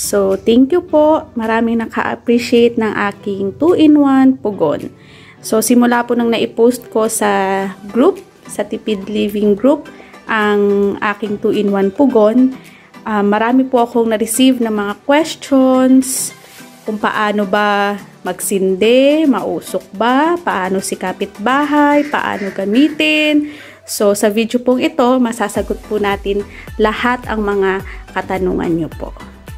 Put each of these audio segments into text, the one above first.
So, thank you po. Maraming naka-appreciate ng aking 2-in-1 pugon. So, simula po nang naipost ko sa group, sa Tipid Living group, ang aking 2-in-1 pugon, marami po akong na-receive ng mga questions kung paano ba magsindi, mausok ba, paano si kapitbahay, paano gamitin. So, sa video pong ito, masasagot po natin lahat ang mga katanungan nyo po.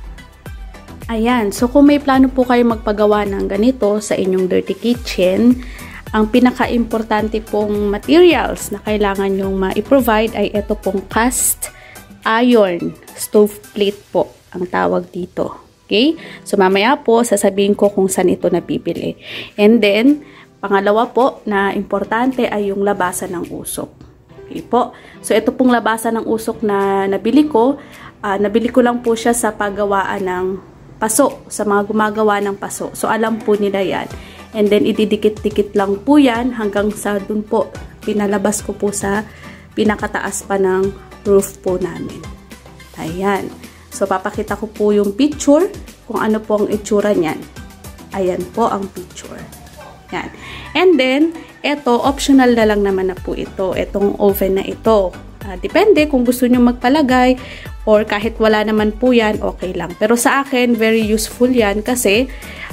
Ayan, so kung may plano po kayo magpagawa ng ganito sa inyong dirty kitchen, ang pinaka-importante pong materials na kailangan nyong ma-provide ay ito pong cast iron stove plate po ang tawag dito. Okay? So, mamaya po, sasabihin ko kung saan ito nabibili. And then, pangalawa po na importante ay yung labasan ng usok. Okay po? So, ito pong labasan ng usok na nabili ko lang po siya sa paggawaan ng paso, sa mga gumagawa ng paso. So, alam po nila yan. And then, ididikit-dikit lang po yan hanggang sa dun po, pinalabas ko po sa pinakataas pa ng roof po namin. Ayan. So, papakita ko po yung picture kung ano po ang itsura niyan. Ayan po ang picture. Yan. And then, eto, optional na lang naman na po ito. Itong oven na ito. Depende kung gusto nyo magpalagay or kahit wala naman po yan, okay lang. Pero sa akin, very useful yan kasi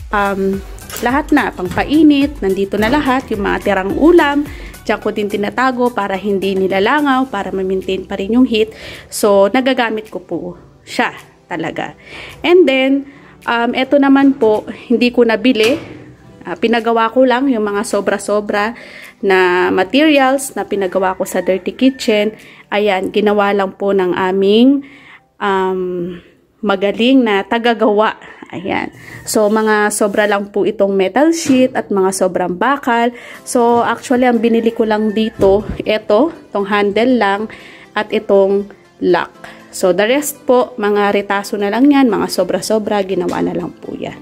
lahat na, pangpainit, nandito na lahat, yung mga tirang ulam, diyan ko din tinatago para hindi nilalangaw, para ma-maintain pa rin yung heat. So, nagagamit ko po siya talaga. And then, eto naman po, hindi ko nabili. Pinagawa ko lang yung mga sobra-sobra na materials na pinagawa ko sa dirty kitchen. Ayan, ginawa lang po ng aming magaling na tagagawa. Ayan. So, mga sobra lang po itong metal sheet at mga sobrang bakal. So, actually, ang binili ko lang dito, itong handle lang at itong lock. So, the rest po, mga retaso na lang yan, mga sobra-sobra, ginawa na lang po yan.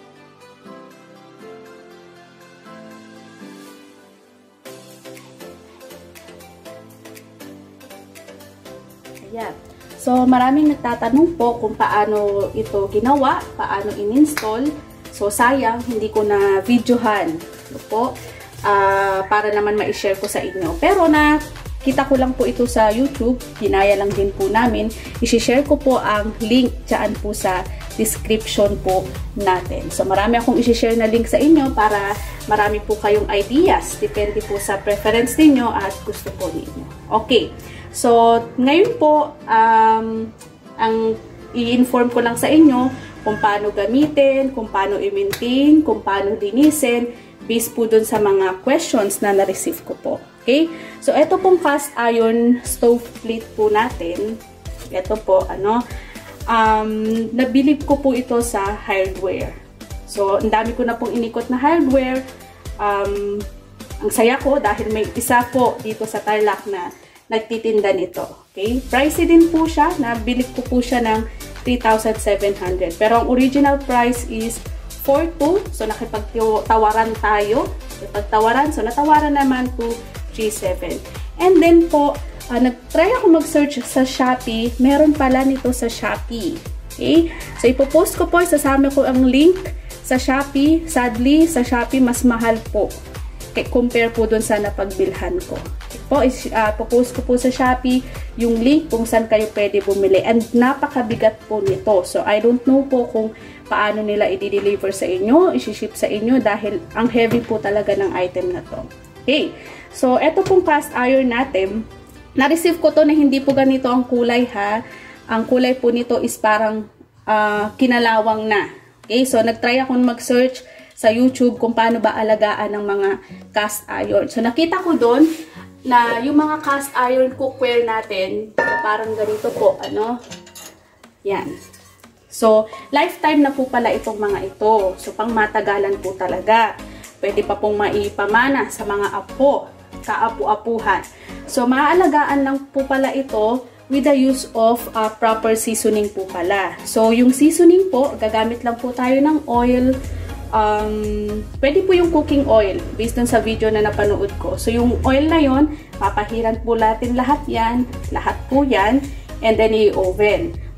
Ayan. So, maraming nagtatanong po kung paano ito ginawa, paano in-install. So, sayang, hindi ko na videohan. Ito po, para naman ma-share ko sa inyo. Pero nakita ko lang po ito sa YouTube. Ginaya lang din po namin. I-share ko po ang link dyan po sa description po natin. So, marami akong i-share na link sa inyo para marami po kayong ideas. Depende po sa preference ninyo at gusto po ninyo. Okay. So, ngayon po, ang i-inform ko lang sa inyo kung paano gamitin, kung paano i-maintain, kung paano linisin, based po dun sa mga questions na na-receive ko po. Okay? So, ito pong cast iron stove plate po natin. Ito po, nabili ko po ito sa hardware. So, ang dami ko na pong inikot na hardware. Ang saya ko dahil may isa po dito sa Tarlac na nagtitinda nito. Okay? Pricey din po siya. Nabili ko po siya ng 3,700. Pero ang original price is 4,200. So, nakipagtawaran tayo. Nakipagtawaran. So, natawaran naman to 3,700. And then po, nag-try ako mag-search sa Shopee. Meron pala nito sa Shopee. Okay? So, ipopost ko po. Isasama ko ang link sa Shopee. Sadly, sa Shopee, mas mahal po. Okay, compare po dun sa napagbilhan ko. Popost ko po sa Shopee yung link kung saan kayo pwede bumili. And napakabigat po nito. So, I don't know po kung paano nila i-deliver sa inyo, i-ship sa inyo dahil ang heavy po talaga ng item na to. Okay. So, eto pong cast iron natin. Na-receive ko to na hindi po ganito ang kulay ha. Ang kulay po nito is parang kinalawang na. Okay. So, nag-try akong mag-search sa YouTube kung paano ba alagaan ng mga cast iron. So, nakita ko doon na yung mga cast iron cookware natin, so parang ganito po, yan. So, lifetime na po pala itong mga ito. So, pang matagalan po talaga. Pwede pa pong maipamana sa mga apo, kaapu-apuhan. So, maaalagaan lang po pala ito with the use of proper seasoning po pala. So, yung seasoning po, gagamit lang po tayo ng oil. Pwede po yung cooking oil based on sa video na napanood ko. So, yung oil na yon, papahiran po natin lahat yan, lahat po yan, and then i-oven.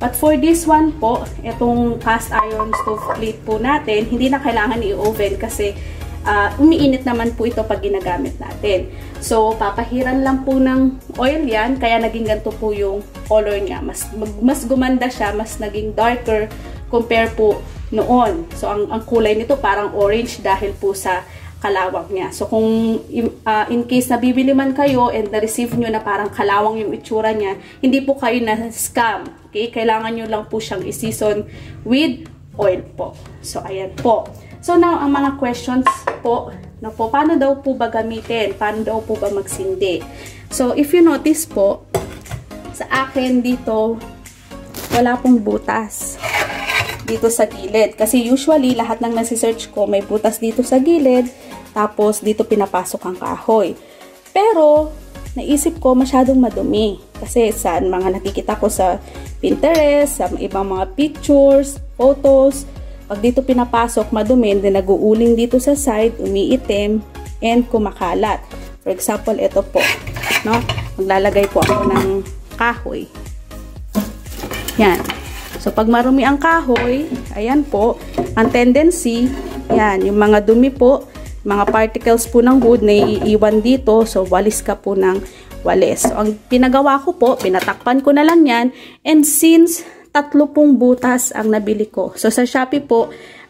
But for this one po, itong cast iron stove plate po natin, hindi na kailangan i-oven kasi umiinit naman po ito pag ginagamit natin. So, papahiran lang po ng oil yan, kaya naging ganito po yung color niya. Mas gumanda siya, mas naging darker compare po noon. So, ang kulay nito parang orange dahil po sa kalawang niya. So, kung in case nabibili man kayo and na-receive nyo na parang kalawang yung itsura niya, hindi po kayo na-scam. Okay? Kailangan nyo lang po siyang i-season with oil po. So, ayan po. So, now, ang mga questions po, paano daw po ba gamitin? Paano daw po ba magsindi? So, if you notice po, sa akin dito, wala pong butas dito sa gilid. Kasi usually, lahat ng nasi-search ko, may butas dito sa gilid, tapos dito pinapasok ang kahoy. Pero, naisip ko masyadong madumi. Kasi sa mga nakikita ko sa Pinterest, sa ibang mga pictures, photos, pag dito pinapasok, madumi, then nag-uuling dito sa side, umiitim, and kumakalat. For example, ito po. No? Maglalagay po ako ng kahoy. Yan. So, pag marumi ang kahoy, ayan po, ang tendency, yan, yung mga dumi po, mga particles po ng wood na iiwan dito. So, walis ka po ng walis. So, ang pinagawa ko po, pinatakpan ko na lang yan. And since 3 pong butas ang nabili ko. So, sa Shopee po,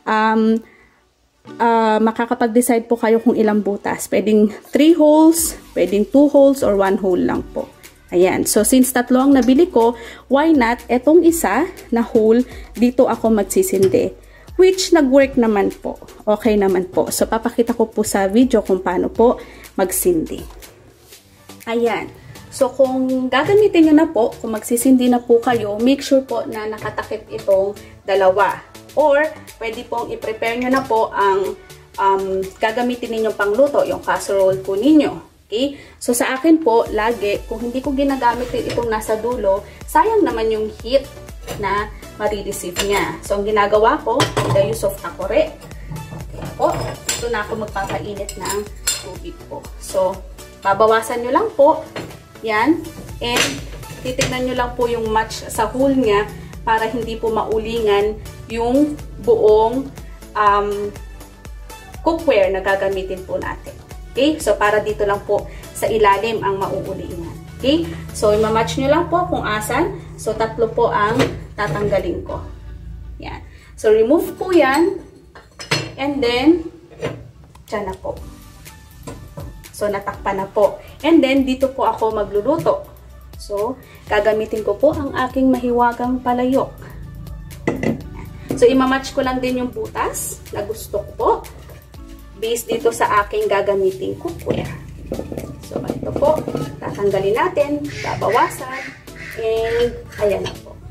makakapag-decide po kayo kung ilang butas. Pwedeng 3 holes, pwedeng 2 holes, or 1 hole lang po. Ayan. So, since 3 ang nabili ko, why not etong isa na hole, dito ako magsisindi. Which nag-work naman po. Okay naman po. So, papakita ko po sa video kung paano po magsindi. Ayan. So, kung gagamitin nyo na po, kung magsisindi na po kayo, make sure po na nakatakip itong dalawa. Or, pwede pong i-prepare nyo na po ang gagamitin ninyong pangluto, yung casserole po ninyo. Okay? So, sa akin po, lagi, kung hindi ko ginagamit itong nasa dulo, sayang naman yung heat na marireceive niya. So, ang ginagawa ko, the use of takore. Okay po. Ito na ako magpapainit ng tubig po. So, babawasan nyo lang po. Yan. And, titignan nyo lang po yung match sa hole niya para hindi po maulingan yung buong cookware na gagamitin po natin. Okay? So, para dito lang po sa ilalim ang mauulingan. Okay? So, imamatch nyo lang po kung asan. So, 3 po ang tatanggalin ko. Yan. So, remove po yan. And then, dyan na po. So, natakpan na po. And then, dito po ako magluluto. So, gagamitin ko po ang aking mahiwagang palayok. So, imamatch ko lang din yung butas na gusto ko po. Based dito sa aking gagamiting cookware. So, ito po. Tatanggalin natin. Babawasan. And, ayan na po.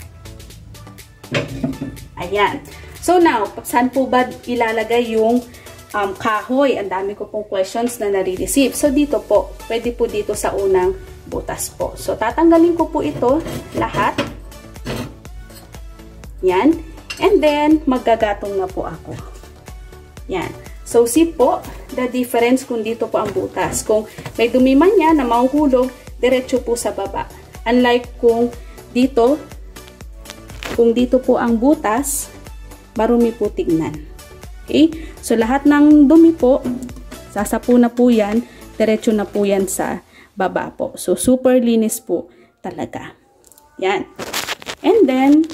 Ayan. So, now, saan po ba ilalagay yung kahoy? Ang dami ko pong questions na nare-receive. So, dito po. Pwede po dito sa unang butas po. So, tatanggalin ko po ito lahat. Yan. And then, maggagatong na po ako. Yan. So, see po, the difference kung dito po ang butas. Kung may dumi man yan na mahuhulog, diretso po sa baba. Unlike kung dito po ang butas, marumi po tignan. Okay? So, lahat ng dumi po, sasapo na po yan, diretso na po yan sa baba po. So, super linis po talaga. Yan. And then,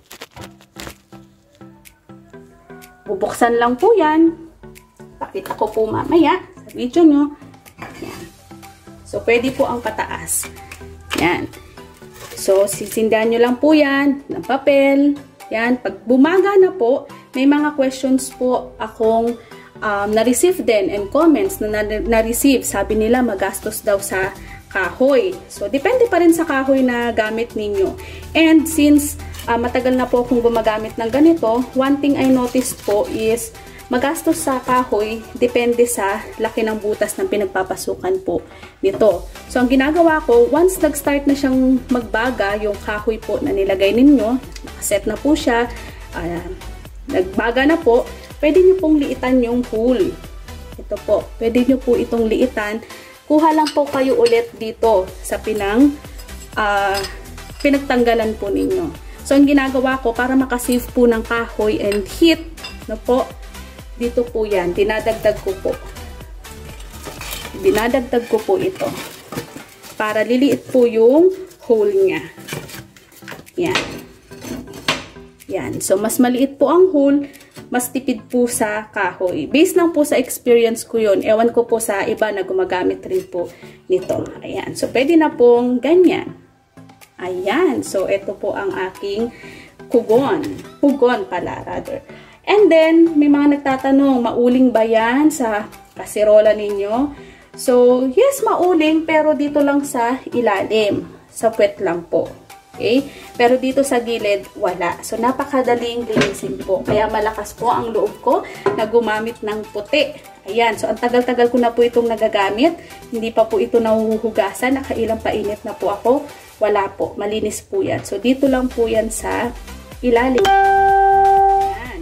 bubuksan lang po yan. Pakita ko po mamaya sa video nyo. Yan. So, pwede po ang pataas. Yan. So, sisindihan nyo lang po yan ng papel. Yan. Pag bumaga na po, may mga questions po akong na-receive din and comments na na-receive. Sabi nila magastos daw sa kahoy. So, depende pa rin sa kahoy na gamit ninyo. And since matagal na po akong gumagamit ng ganito, one thing I noticed po is magastos sa kahoy, depende sa laki ng butas ng pinagpapasukan po nito. So, ang ginagawa ko, once nag-start na siyang magbaga, yung kahoy po na nilagay ninyo, nakaset na po siya, nagbaga na po, pwede nyo pong liitan yung hole. Ito po, pwede nyo po itong liitan. Kuha lang po kayo ulit dito sa pinagtanggalan po ninyo. So, ang ginagawa ko para makasave po ng kahoy and heat, no po, dito po yan, dinadagdag ko po. Dinadagdag ko po ito. Para liliit po yung hole niya. Yan. Yan. So, mas maliit po ang hole, mas tipid po sa kahoy. Based lang po sa experience ko yun. Ewan ko po sa iba na gumagamit rin po nito. Ayan. So, pwede na pong ganyan. Ayan. So, ito po ang aking pugon. Pugon pala, rather. And then, may mga nagtatanong, mauling ba yan sa kaserola ninyo? So, yes, mauling, pero dito lang sa ilalim. Sa puwet lang po. Okay? Pero dito sa gilid, wala. So, napakadaling linisin po. Kaya malakas po ang loob ko na gumamit ng puti. Ayan. So, ang tagal-tagal ko na po itong nagagamit. Hindi pa po ito nahuhugasan. Nakailang painit na po ako. Wala po. Malinis po yan. So, dito lang po yan sa ilalim. Ayan.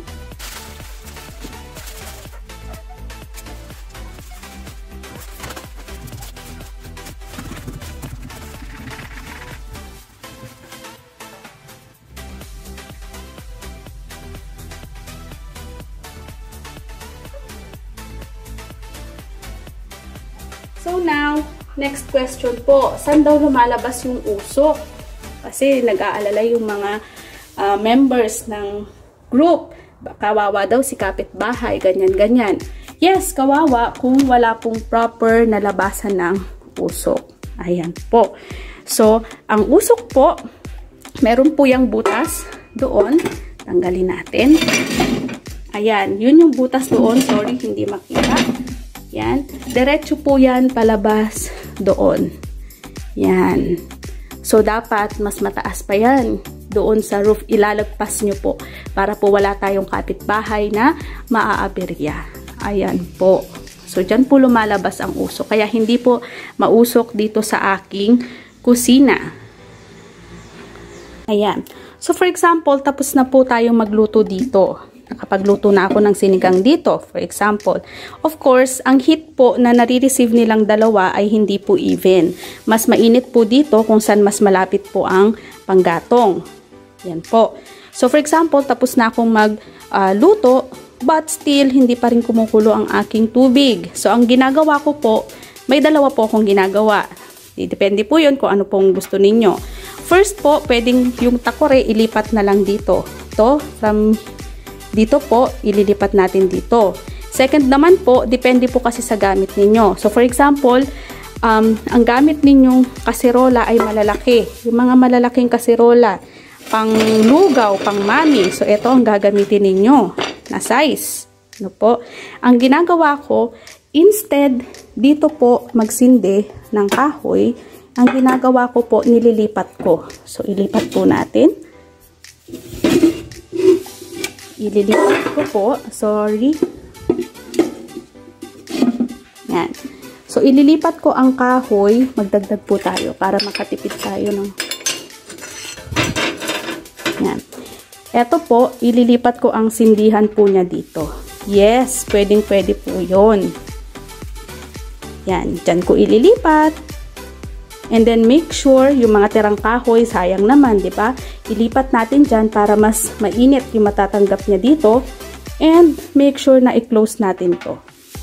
So now, next question po. Saan daw lumalabas yung usok? Kasi nag-aalala yung mga members ng group. Kawawa daw si kapitbahay, ganyan-ganyan. Yes, kawawa kung wala pong proper na labasan ng usok. Ayan po. So, ang usok po, meron po yung butas doon. Tanggalin natin. Ayan, yun yung butas doon. Sorry, hindi makita. Yan. Diretso po yan palabas doon. Yan. So, dapat mas mataas pa yan. Doon sa roof, ilalagpas nyo po. Para po wala tayong kapitbahay na maaaberya. Ayan po. So, dyan po lumalabas ang usok. Kaya hindi po mausok dito sa aking kusina. Ayan. So, for example, tapos na po tayong magluto dito. Nakapagluto na ako ng sinigang dito, for example. Of course, ang heat po na nare-receive nilang dalawa ay hindi po even. Mas mainit po dito kung saan mas malapit po ang panggatong. Yan po. So, for example, tapos na akong magluto, but still, hindi pa rin kumukulo ang aking tubig. So, ang ginagawa ko po, may dalawa po akong ginagawa. Depende po yun kung ano pong gusto ninyo. First po, pwedeng yung takore, ilipat na lang dito. Ito, from dito po, ililipat natin dito. Second naman po, depende po kasi sa gamit ninyo. So, for example, ang gamit ninyong kaserola ay malalaki. Yung mga malalaking kaserola, pang lugaw, pang mami. So, ito ang gagamitin ninyo na size. Ano po? Ang ginagawa ko, instead, dito po magsindi ng kahoy, ang ginagawa ko po, nililipat ko. So, ilipat po natin. Ililipat ko po. Sorry. Yan. So, ililipat ko ang kahoy. Magdagdag po tayo para makatipid tayo ng... Yan. Ito po, ililipat ko ang sindihan po niya dito. Yes, pwedeng-pwede po yun. Yan. Diyan ko ililipat. And then, make sure, yung mga tirang kahoy, sayang naman, di ba? Ilipat natin dyan para mas mainit yung matatanggap niya dito. And, make sure na i-close natin to.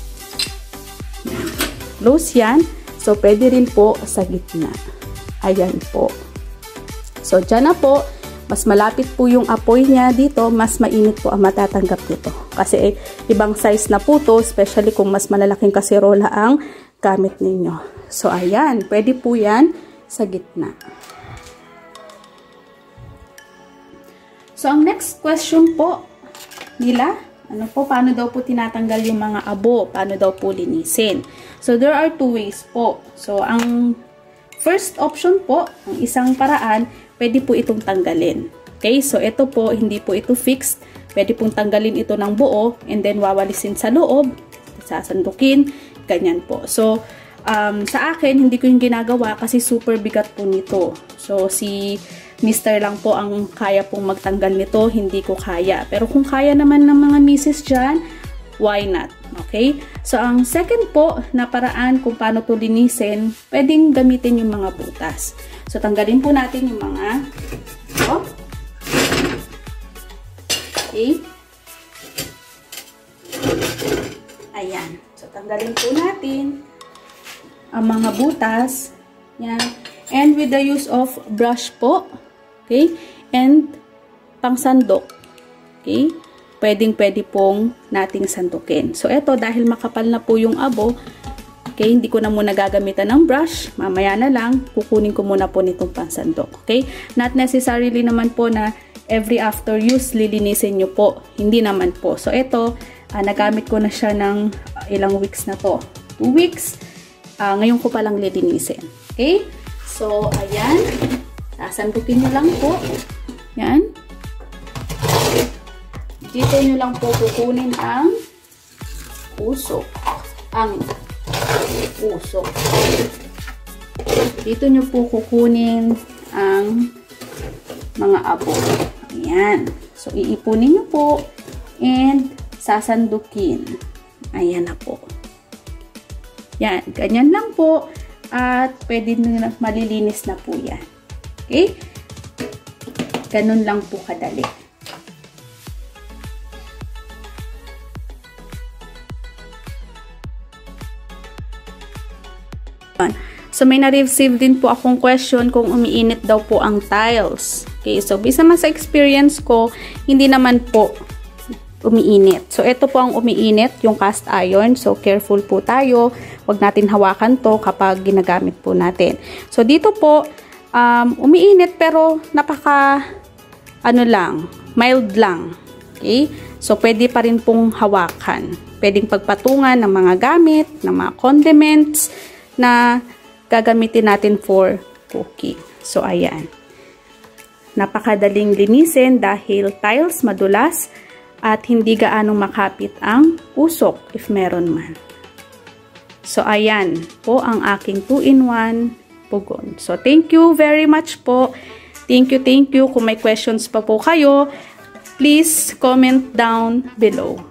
Close yan. So, pwede rin po sa gitna. Ayan po. So, dyan na po. Mas malapit po yung apoy niya dito. Mas mainit po ang matatanggap dito. Kasi, ibang size na po to, especially kung mas malalaking kaserola ang gamit ninyo. So, ayan. Pwede po yan sa gitna. So, ang next question po nila, ano po, paano daw po tinatanggal yung mga abo? Paano daw po linisin? So, there are two ways po. So, ang first option po, ang isang paraan, pwede po itong tanggalin. Okay? So, ito po, hindi po ito fixed. Pwede pong tanggalin ito ng buo and then wawalisin sa loob, sasandukin, ganyan po. So, sa akin, hindi ko yung ginagawa kasi super bigat po nito. So, si Mr. lang po ang kaya pong magtanggal nito, hindi ko kaya. Pero kung kaya naman ng mga misis dyan, why not? Okay? So, ang second po na paraan kung paano to linisin, pwedeng gamitin yung mga butas. So, tanggalin po natin yung mga ito. Ayan. So, tanggalin po natin ang mga butas. Yan. And with the use of brush po. Okay? And pangsandok. Okay? Pwedeng-pwede pong nating sandukin. So, eto, dahil makapal na po yung abo, okay, hindi ko na muna gagamitan ng brush. Mamaya na lang, kukunin ko muna po nitong pangsandok. Okay? Not necessarily naman po na every after use, lilinisin nyo po. Hindi naman po. So, eto, nagamit ko na siya ng ilang weeks na to. 2 weeks. Ngayon ko palang lilinisin. Okay? So, ayan. Sasandukin nyo lang po. Yan. Dito nyo lang po kukunin ang usok. Ang usok. Dito nyo po kukunin ang mga abo. Ayan. So, iipunin nyo po and sasandukin. Ayan na po. Yan. Ganyan lang po. At pwede na malilinis na po yan. Okay? Ganun lang po kadali. So, may na-receive din po akong question kung umiinit daw po ang tiles. Okay, so bisa man sa experience ko, hindi naman po umiinit. So, ito po ang umiinit, yung cast iron. So, careful po tayo. Huwag natin hawakan to kapag ginagamit po natin. So, dito po, umiinit pero napaka, mild lang. Okay? So, pwede pa rin pong hawakan. Pwedeng pagpatungan ng mga gamit, ng mga condiments na gagamitin natin for cooking. So, ayan. Napakadaling linisin dahil tiles madulas at hindi gaanong makapit ang usok if meron man. So, ayan po ang aking 2-in-1 pugon. So, thank you very much po. Thank you, thank you. Kung may questions pa po kayo, please comment down below.